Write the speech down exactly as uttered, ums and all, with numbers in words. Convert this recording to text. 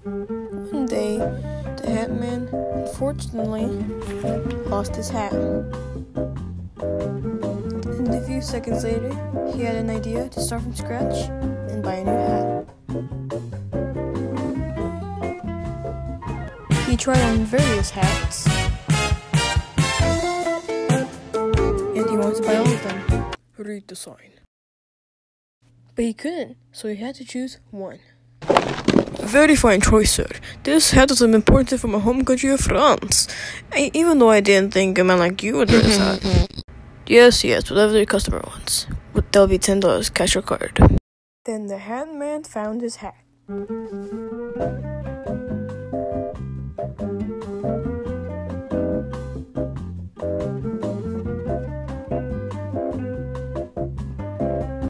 One day, the hat man, unfortunately, lost his hat. And a few seconds later, he had an idea to start from scratch and buy a new hat. He tried on various hats, and he wanted to buy all of them. Read the sign. But he couldn't, so he had to choose one. Very fine choice, sir. This hat is imported from my home country of France. I, even though I didn't think a man like you would wear this hat. Yes, yes, whatever the customer wants. But there'll be ten dollars cash or card. Then the hat man found his hat.